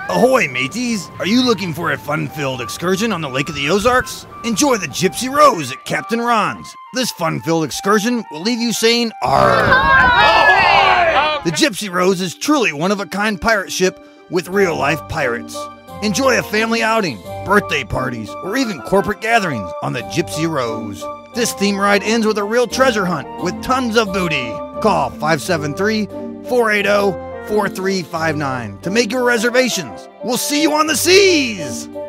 Ahoy, mateys! Are you looking for a fun-filled excursion on the Lake of the Ozarks? Enjoy the Gypsy Rose at Captain Ron's. This fun-filled excursion will leave you saying, "Arr!" The Gypsy Rose is truly one-of-a-kind pirate ship with real-life pirates. Enjoy a family outing, birthday parties, or even corporate gatherings on the Gypsy Rose. This theme ride ends with a real treasure hunt with tons of booty. Call 573-480-4359 to make your reservations. We'll see you on the seas!